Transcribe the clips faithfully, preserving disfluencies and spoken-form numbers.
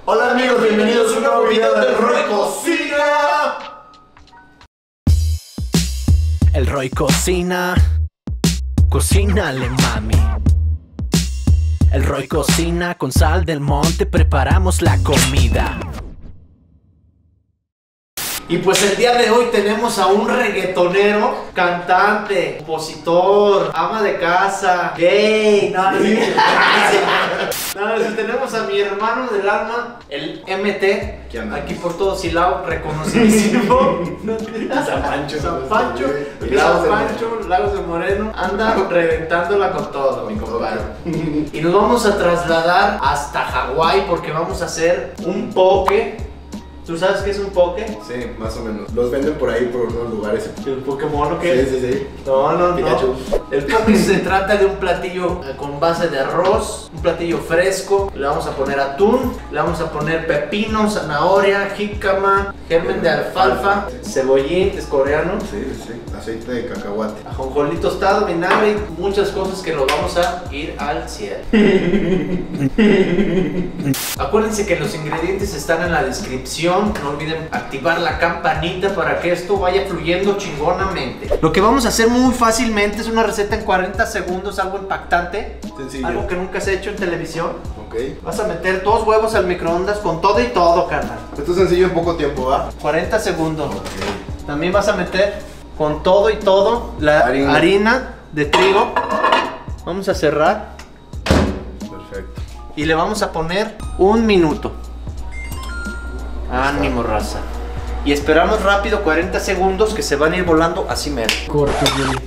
Hola amigos, bienvenidos a un nuevo video del Roy Cocina. El Roy cocina, cocínale mami. El Roy cocina, con sal del monte preparamos la comida. Y pues el día de hoy tenemos a un reggaetonero, cantante, compositor, ama de casa, gay. No, no, no, no, tenemos a mi hermano del alma, el M T, aquí por todo Silao, reconocidísimo. San Pancho. San Pancho, San Pancho, Lagos de Moreno, anda reventándola con todo, mi compadre. Y nos vamos a trasladar hasta Hawái porque vamos a hacer un poke. ¿Tú sabes qué es un poke? Sí, más o menos. Los venden por ahí, por unos lugares. ¿El Pokémon o qué? Sí, sí, sí. No, no, Pikachu. no. El poke se trata de un platillo con base de arroz, un platillo fresco. Le vamos a poner atún, le vamos a poner pepino, zanahoria, jícama, germen de alfalfa, cebollín, es coreano. Sí, sí, aceite de cacahuate. Ajonjolí tostado, vinagre y muchas cosas que nos vamos a ir al cielo. Acuérdense que los ingredientes están en la descripción. No olviden activar la campanita para que esto vaya fluyendo chingonamente. Lo que vamos a hacer muy fácilmente es una receta en cuarenta segundos, algo impactante. Sencillo. Algo que nunca has hecho en televisión. Ok. Vas a meter dos huevos al microondas con todo y todo, carnal. Esto es sencillo en poco tiempo, ¿va? cuarenta segundos. Ok. También vas a meter con todo y todo la harina, Harina. de trigo. Vamos a cerrar Perfecto. y le vamos a poner un minuto. Ánimo, raza. Y esperamos rápido cuarenta segundos que se van a ir volando así mero. Corto,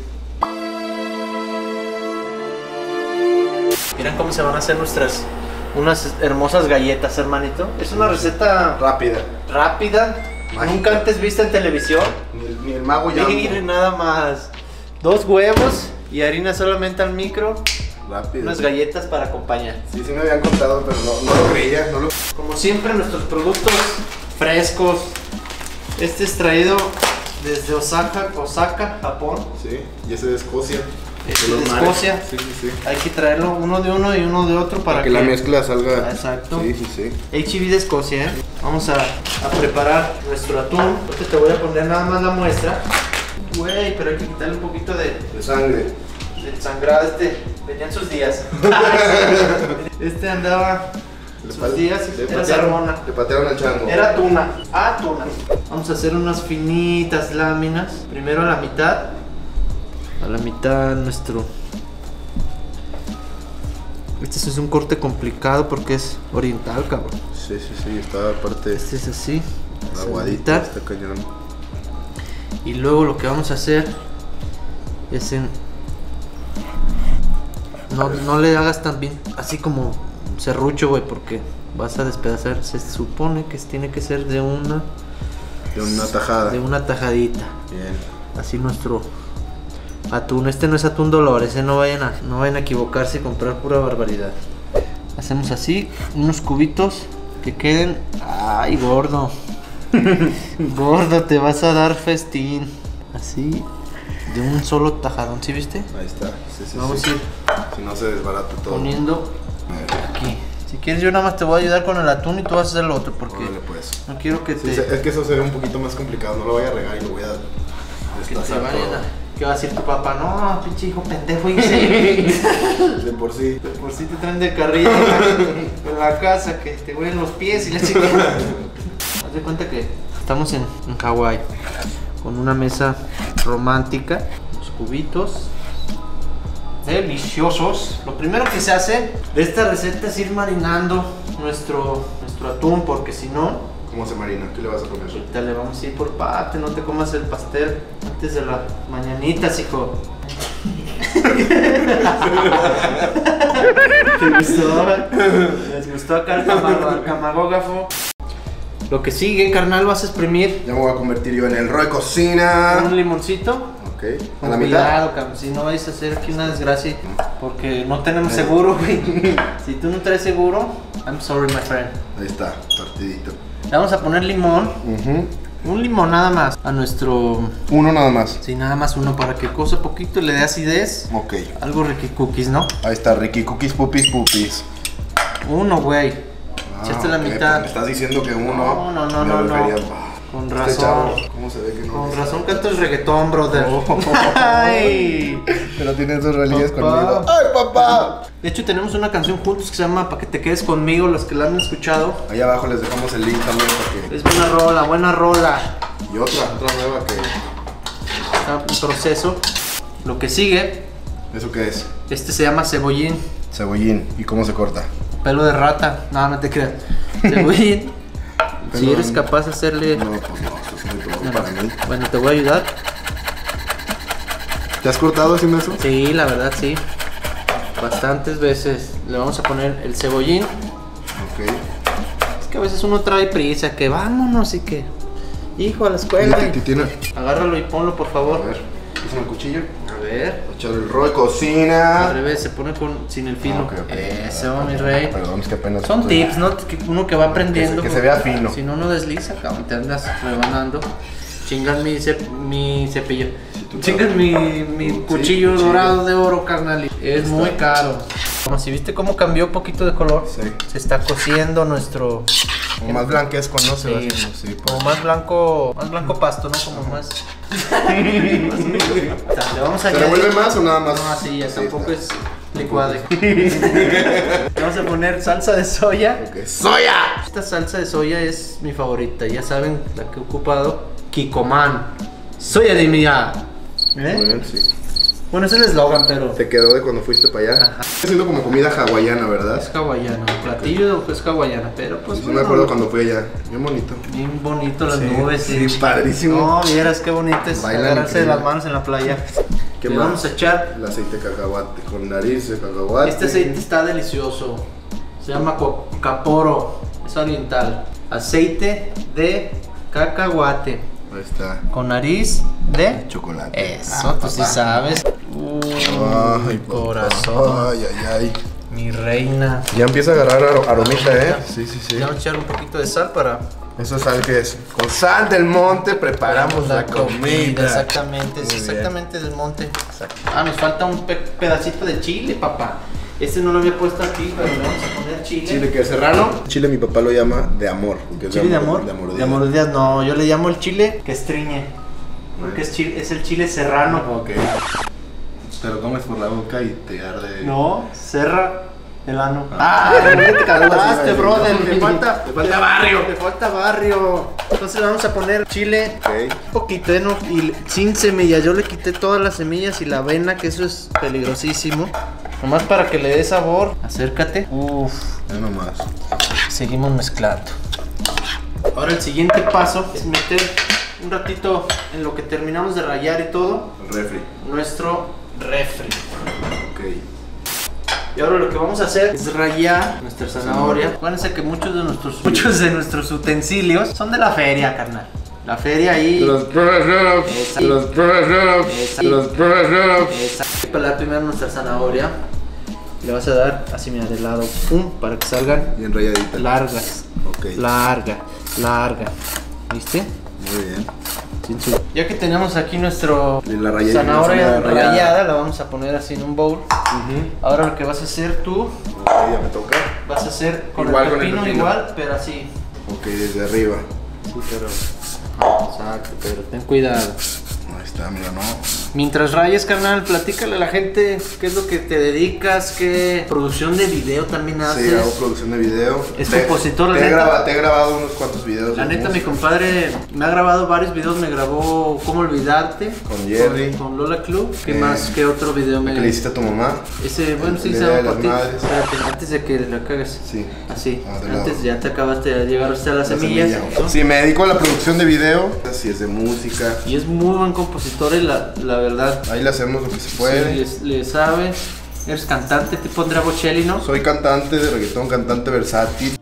Miren cómo se van a hacer nuestras unas hermosas galletas, hermanito. Es una receta Rápida. rápida, Mágica. nunca antes vista en televisión. Ni el, ni el mago ya. Miren nada más. Dos huevos y harina solamente al micro. Rápido. Unas galletas para acompañar. Sí, sí me habían contado, pero no, no lo creía. No lo... Como siempre, nuestros productos frescos. Este es traído desde Osaka, Osaka, Japón. Sí, y ese de Escocia. Este los de mares. Escocia. Sí, sí, sí. Hay que traerlo uno de uno y uno de otro para, Para que la mezcla salga. Exacto. Sí, sí, sí. H E B de Escocia, ¿eh? Vamos a, a preparar nuestro atún. Ahorita te voy a poner nada más la muestra. Güey, pero hay que quitarle un poquito de, De sangre. del sangrado. Este venía en sus días. Este andaba en sus días. Le Era patearon, salmona. le patearon al chango. Era tuna. Ah, tuna. Vamos a hacer unas finitas láminas. Primero a la mitad. A la mitad nuestro. Este es un corte complicado porque es oriental, cabrón. Sí, sí, sí, está aparte. Este es así. Aguadita, Mitad. está cañón. Y luego lo que vamos a hacer es en... No, no le hagas tan bien, así como serrucho, güey, porque vas a despedazar. Se supone que tiene que ser de una... De una tajada. De una tajadita. Bien. Así nuestro atún. Este no es atún Dolores, ¿eh? no, vayan a, no vayan a equivocarse y comprar pura barbaridad. Hacemos así, unos cubitos que queden... ¡Ay, gordo! Gordo, te vas a dar festín. Así, de un solo tajadón, ¿sí viste? Ahí está. Sí, sí, Vamos sí. a ir Si no se desbarata todo. poniendo aquí. Si quieres yo nada más te voy a ayudar con el atún y tú vas a hacer lo otro porque Órale, pues. no quiero que Sí, te... se- es que eso se ve un poquito más complicado. No lo voy a regar y lo voy a que te destazar vayan todo. a... ¿Qué va a decir tu papá? No, pinche hijo pendejo, hice. De por sí. Por si te traen de carrilla en la casa, que te huelen los pies y la chiquita. Haz de cuenta que estamos en, en Hawái con una mesa romántica, los cubitos deliciosos. Lo primero que se hace de esta receta es ir marinando nuestro, nuestro atún, porque si no, ¿Cómo se marina? ¿Qué le vas a poner? ahorita le vamos a ir por parte. No te comas el pastel antes de las mañanitas, hijo. ¿Te gustó? ¿Les gustó acá el camago- el camagógrafo? Lo que sigue, carnal, vas a exprimir Ya me voy a convertir yo en el Roy Cocina. un limoncito. Ok. ¿A Con la mitad? cuidado, cabrón, si no vais a hacer aquí una desgracia, porque no tenemos seguro, güey. Si tú no traes seguro, I'm sorry, my friend. Ahí está, partidito. Le vamos a poner limón, Ujú. un limón nada más, a nuestro... Uno nada más. Sí, nada más uno para que cose poquito y le dé acidez. Ok. Algo Ricky Cookies, ¿no? Ahí está, Ricky Cookies, Pupis, Pupis. Uno, güey. Ah, Echaste la ok, mitad. pues me estás diciendo que uno. No, no, no, me no, no. refería- Con Este razón. chavo, ¿cómo se ve que no? Con razón cantas reggaetón, brother. Oh. Ay. Pero tienen sus reliquias Papá. conmigo. ¡Ay, papá! De hecho, tenemos una canción juntos que se llama Pa' que te quedes conmigo, los que la han escuchado. Ahí abajo les dejamos el link también para que... Es buena rola, buena rola. Y otra, otra nueva que... Está en proceso. Lo que sigue, ¿Eso qué es? este se llama cebollín. Cebollín. ¿Y cómo se corta? Pelo de rata. No, no te creas. Cebollín. Si Pelo eres de- capaz de hacerle... No, pues no, eso es muy poco Bueno, para mí. bueno, te voy a ayudar. ¿Te has cortado haciendo eso? Sí, la verdad sí. Bastantes veces. Le vamos a poner el cebollín. Ok. Es que a veces uno trae prisa, que vámonos y que... Hijo, a la escuela. ¿Ti- ti- tiene? Agárralo y ponlo, por favor. A ver, usa el cuchillo. A ver. Echar el Roy Al Cocina. revés, se pone con, sin el filo. Ah, ok, ok. Eso, mi rey. Perdón, es que apenas... Son estoy- tips, ¿no? Que uno que va aprendiendo. Que se- que se vea fino. Si no, no desliza, cabrón. Te andas rebanando. Chingas mi, cep- mi cepillo. tú Chingas mi, mi Sí, cuchillo cuchillo. dorado de oro, carnal. Es Está. muy caro. Como si viste cómo cambió un poquito de color. Sí. Se está cociendo nuestro... Como más blanquesco, ¿no? Se va Sí, haciendo, sí, pues. como más blanco, más blanco pasto, ¿no? Como más... Le vamos a ¿Se añadir... revuelve más o nada más? No, así ya Sí, tampoco está. es licuado. Le vamos a poner salsa de soya. Ok. ¡Soya! Esta salsa de soya es mi favorita, ya saben la que he ocupado. Kikoman. Soya de mía. Muy ¿Eh? bien, sí. Bueno, ese es el eslogan, pero Te quedó de cuando fuiste para allá. Ajá. Está haciendo como comida hawaiana, ¿verdad? es hawaiano. El platillo es hawaiana, pero pues Sí, bueno, me acuerdo cuando fui allá. Bien bonito. bien bonito las Sí, nubes. sí, padrísimo. No, vieras qué bonito es Bailan agarrarse de increíble. las manos en la playa. ¿Qué Le más? vamos a echar. El aceite de cacahuate con nariz de cacahuate. Este aceite está delicioso. Se llama co- caporo. Es oriental. Aceite de cacahuate. Ahí está. Con nariz de Chocolate. Eso, Ah, tú sí papá. sabes. Uh, Ay, papá. corazón. Ay, ay, ay. Mi reina. Ya empieza a agarrar aro- aromita, ¿eh? Sí, sí, sí. Le vamos a echar un poquito de sal para Eso sal que es. Con sal del monte preparamos la comida. Exactamente, es Muy bien. exactamente del monte. Ah, nos falta un pe- pedacito de chile, papá. Este no lo había puesto aquí, pero le vamos a poner chile. Chile que es serrano. Chile mi papá lo llama de amor. porque es ¿Chile de amor? De amor. De amor de Dios, no, yo le llamo el chile que estriñe. Porque es, chile, es el chile serrano. Ok. Te lo comes por la boca y te arde. No, serra el ano. Ah, te cagaste, sí, brother. sí. Te falta, Te falta barrio. Te falta barrio. Entonces le vamos a poner chile. Ok. Un poquito, ¿eh? ¿No? Y sin semillas. Yo le quité todas las semillas y la avena, que eso es peligrosísimo. Nomás para que le dé sabor. Acércate. Uf. Ya nomás. Seguimos mezclando. Ahora el siguiente paso es meter un ratito en lo que terminamos de rallar y todo. El refri. Nuestro refri. Ok. Y ahora lo que vamos a hacer es rallar nuestra zanahoria. Acuérdense que muchos de nuestros, muchos de nuestros utensilios son de la feria, carnal. La feria ahí. De los profesores. Esa. De los profesores. Esa. De los profesores. Esa. Hay que pelar primero nuestra zanahoria. Le vas a dar así, mira, de lado, pum, para que salgan Bien rayadita. largas. Ok. Larga, larga. ¿Viste? Muy bien. Sin su- Ya que tenemos aquí nuestro Y la raya- zanahoria la rayada. rallada, la vamos a poner así en un bowl. Ahora lo que vas a hacer tú, Ok, ya me toca. vas a hacer con Igual el con el pepino pepino. igual, pero así. Ok, desde arriba. Sí, pero... Exacto, pero ten cuidado. Ahí está, mira, no. Mientras rayes, carnal, platícale a la gente qué es lo que te dedicas, qué producción de video también haces. Sí, hago producción de video. Es Te- compositor, la te he, neta. graba- te he grabado unos cuantos videos. La de neta, mi música. compadre me ha grabado varios videos, me grabó Cómo Olvidarte. Con Jerry. Con, con Lola Club. ¿Qué Eh, más? ¿Qué otro video me ¿Qué le hiciste a tu mamá? Ese, bueno, sí, El se Día de llama las por ti. Madres. Espérate, antes de que la cagues. Sí. Así. Ah, de antes lado. ya te acabaste de llegar hasta las La semillas. semilla. ¿no? Sí, me dedico a la producción de video. Si es de música. Y es muy buen compositor, y la, la verdad. Ahí le hacemos lo que se Sí, puede. le, le sabe. Eres cantante, tipo Andrea Bocelli, ¿no? Soy cantante de reggaetón, cantante versátil.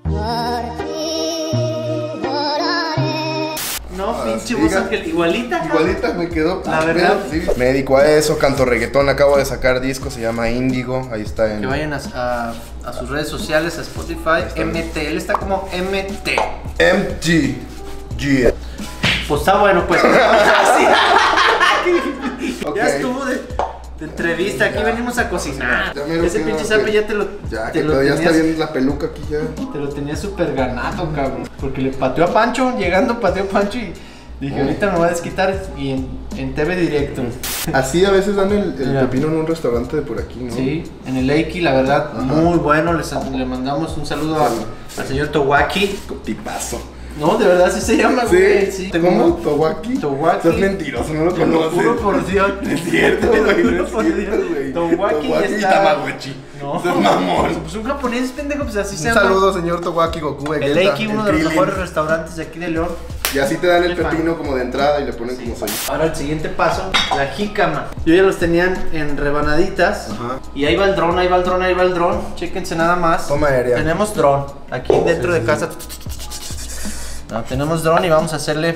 No, Ah, pinche sí, voz diga. ángel, igualita. Igualita me quedó. La Ah, verdad. sí. Me dedico a eso, canto reggaetón. Acabo de sacar disco, se llama Índigo. Ahí está en. Que vayan a, a, a sus redes sociales, a Spotify, está. M T. Él está como M T. M G. G. Pues está bueno, pues. Así. Ok. Ya estuvo de. De entrevista, aquí venimos a cocinar. Ya me lo Ese quiero, pinche sabe que- ya te lo. Ya, te que lo todo, ya está tenías- bien la peluca aquí ya. Te lo tenía súper ganado, cabrón. Porque le pateó a Pancho, llegando pateó a Pancho y dije, ahorita me voy a desquitar y en, en T V directo. Así a veces dan el, el Mira. pepino en un restaurante de por aquí, ¿no? Sí, en el Eiki, la verdad, Ajá. muy bueno. Les, le mandamos un saludo a- al señor Towaki. Tipazo. No, de verdad, sí se llama, güey. Sí, ¿Cómo? ¿Towaki? Towaki. Estás mentiroso, no lo Te lo conoces. juro por Dios. Es cierto, Te lo güey, juro no es por cierto, Dios. güey. Towaki ya y está. Tamagotchi. No, Eso es mamón. Pues un japonés, pendejo, pues así se Un llama. saludo, señor Towaki Goku. El Vegeta, Eiki, uno de los Krillin. mejores restaurantes de aquí de León. Y así te dan el Soy fan. pepino como de entrada y le ponen como soy. Ahora el siguiente paso, la jícama. Yo ya los tenían en rebanaditas. Ajá. Y ahí va el dron, ahí va el dron, ahí va el dron. Chéquense nada más. Toma aérea. Tenemos dron aquí dentro de casa. No, tenemos dron y vamos a hacerle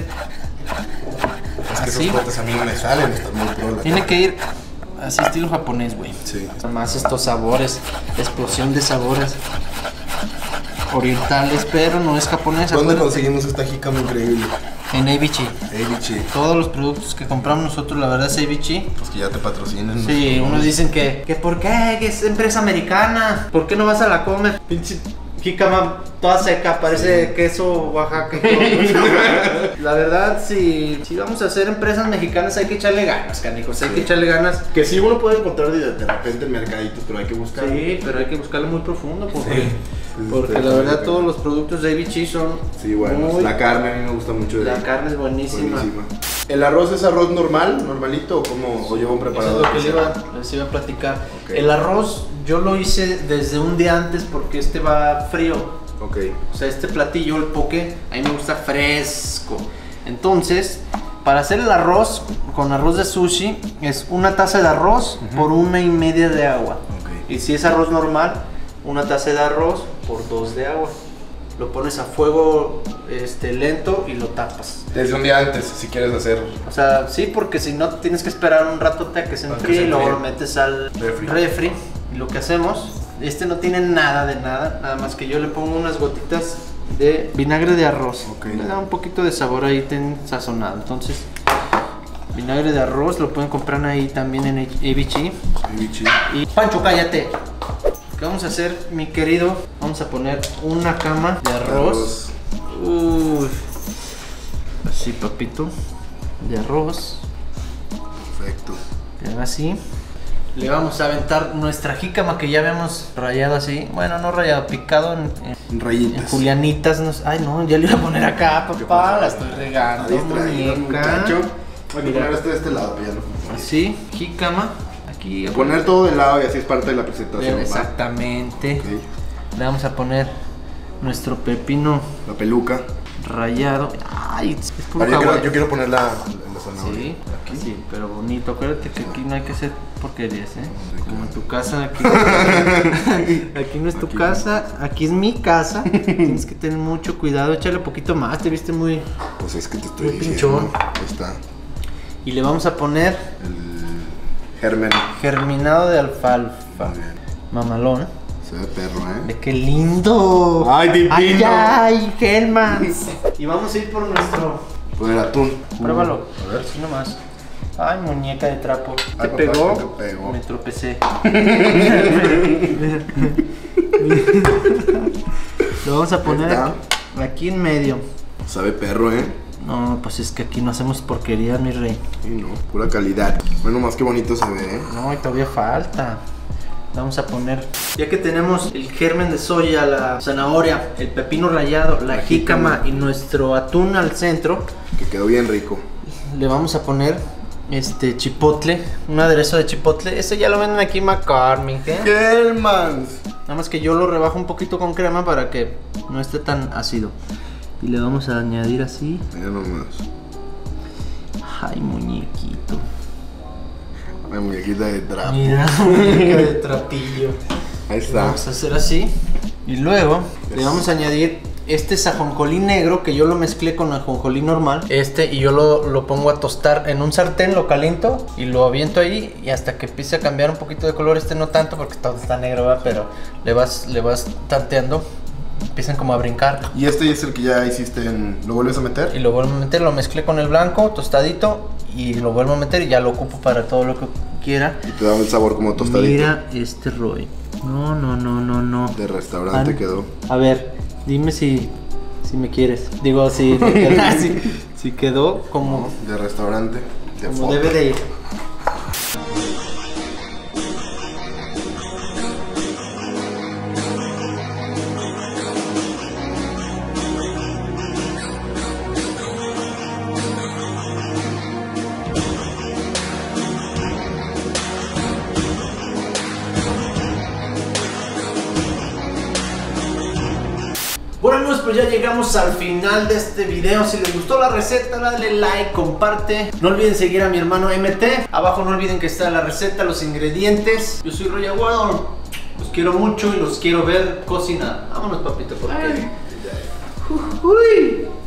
Es que así. esos cortes a mí no me salen, está muy pro la Tiene que ir así estilo japonés, güey. Sí. Más estos sabores, explosión de sabores orientales, pero no es japonesa. ¿Dónde acuérdate. conseguimos esta jícama increíble? En Eibichi. Ey, bichi. Todos los productos que compramos nosotros, la verdad es Eibichi. Pues que ya te patrocinen. Sí, unos dicen que, que ¿por qué? Que es empresa americana. ¿Por qué no vas a la Comer? Pinche jícama toda seca, parece queso Oaxaca. La verdad, si, si vamos a hacer empresas mexicanas hay que echarle ganas, canijos. Hay que echarle ganas. Que sí uno puede encontrar de, de repente en mercaditos, pero hay que buscar. Sí, pero hay que buscarlo muy profundo porque, Sí. porque Sí, la sí, verdad sí. todos los productos de Eibichi son Sí, bueno. muy- La carne a mí me gusta mucho. De la carne es buenísima. buenísima. ¿El arroz es arroz normal, normalito o cómo? ¿O lleva un Eso es preparado? lo que les iba, les iba a platicar. Ok. El arroz yo lo hice desde un día antes porque este va frío. Ok. O sea, este platillo, el poke, a mí me gusta fresco. Entonces, para hacer el arroz con arroz de sushi, es una taza de arroz por una y media de agua. Ok. Y si es arroz normal, una taza de arroz por dos de agua. Lo pones a fuego este, lento y lo tapas. Desde un día antes, si quieres hacer. O sea, sí, porque si no tienes que esperar un rato a que se A que enfríe se y luego enfríe. lo metes al Refri. refri. Y lo que hacemos, este no tiene nada de nada, nada más que yo le pongo unas gotitas de vinagre de arroz. Ok. Le da un poquito de sabor ahí ten sazonado. Entonces, vinagre de arroz lo pueden comprar ahí también en Eibichi. Bichi. Y Pancho, cállate. ¿Qué vamos a hacer, mi querido? Vamos a poner una cama de arroz. Uy. Así, papito. De arroz. Perfecto. Y ahora así. Le vamos a aventar nuestra jícama que ya habíamos rayado así. Bueno, no rayado, picado en, en, en Rayitas. julianitas. No sé- Ay, no, ya le iba a poner acá, papá. La estoy regando, Distraído, muñeca. muchacho. Hay que Mira. poner este de este lado, pero ya no funciona. Así, jícama. Aquí. Poner todo de lado y así es parte de la presentación. Bien, ¿va? exactamente. Ok. Le vamos a poner nuestro pepino La peluca. rayado. Ay, es puro Ahora yo, quiero, jaguar. yo quiero poner la, la zanahoria. Sí, Aquí. sí, pero bonito. Acuérdate que aquí no hay que hacer porquerías, ¿eh? Sí, Como en claro. tu casa, aquí, aquí no es tu Aquí. casa, aquí es mi casa. Tienes que tener mucho cuidado. Échale poquito más, te viste muy. Pues es que te estoy Muy diciendo. pinchón. Ahí está. Y le vamos a poner El germen. germinado de alfalfa. Muy bien. Mamalón. Se ve perro, ¿eh? ¡Ve qué lindo! ¡Ay, divino! ¡Ay, ay, Hellmans! Y vamos a ir por nuestro. Poner atún. Pruébalo. A ver. Así nomás. Ay, muñeca de trapo. ¿Te Ay, papá, pegó? ¿qué te pegó? Me tropecé. Lo vamos a poner Ahí aquí, aquí en medio. Sabe perro, ¿eh? No, pues es que aquí no hacemos porquerías, mi rey. Sí, no, pura calidad. Bueno, más que bonito se ve, ¿eh? No, y todavía falta. Vamos a poner, ya que tenemos el germen de soya, la zanahoria, el pepino rallado, la La jícama jícama. y nuestro atún al centro, Que quedó bien rico. le vamos a poner este chipotle, un aderezo de chipotle. Este ya lo venden aquí en McCormick, ¿eh? Hellmans. Nada más que yo lo rebajo un poquito con crema para que no esté tan ácido. Y le vamos a añadir así. Mira nomás. Ay, muñequito. Una muñequita de trapo. Mira, muñeca de trapillo. Ahí está. Vamos a hacer así. Y luego le vamos a añadir este es ajonjolí negro que yo lo mezclé con ajonjolí normal. Este y yo lo, lo pongo a tostar en un sartén, lo caliento y lo aviento ahí y hasta que empiece a cambiar un poquito de color. Este no tanto porque todo está negro, ¿verdad? Pero le vas, le vas tanteando. Empiezan como a brincar. Y este es el que ya hiciste en... ¿Lo vuelves a meter? Y lo vuelvo a meter, lo mezclé con el blanco, tostadito. y lo vuelvo a meter y ya lo ocupo para todo lo que quiera. Y te da el sabor como tostadito. Mira este Roy. No, no, no, no, no. De restaurante An quedó. A ver, dime si, si me quieres. Digo, si, si, si quedó como, De restaurante. De como foto. debe de ir. Bueno amigos, pues ya llegamos al final de este video. Si les gustó la receta, dale like, comparte. No olviden seguir a mi hermano M T. Abajo no olviden que está la receta, los ingredientes. Yo soy Roy Aguado. Los quiero mucho y los quiero ver cocinar. Vámonos papito, porque... Uy.